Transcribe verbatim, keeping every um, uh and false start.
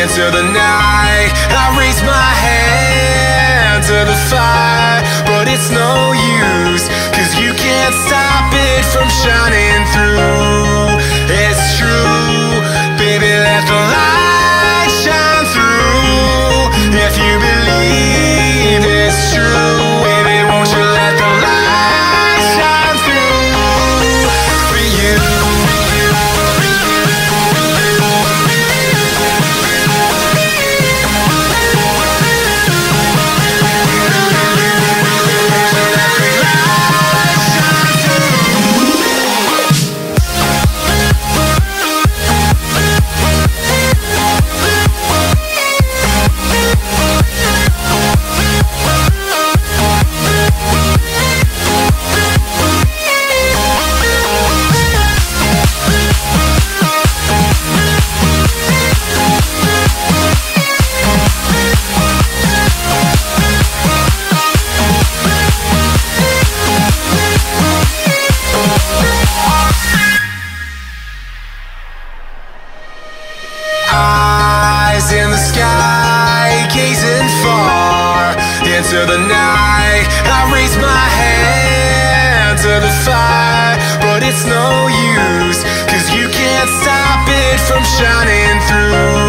into the night. I raise my hand to the fire, but it's no use, 'cause you can't stop it from shining through. It's true, baby, let the light shine through. If you believe it's true, baby, won't you let the light shine through for you. Eyes in the sky, gazing far into the night. I raise my hand to the fire, but it's no use, 'cause you can't stop it from shining through.